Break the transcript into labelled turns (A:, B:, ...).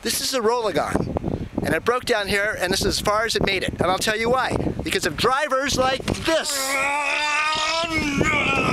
A: This is a Rollagon. And it broke down here, and this is as far as it made it. And I'll tell you why. Because of drivers like this.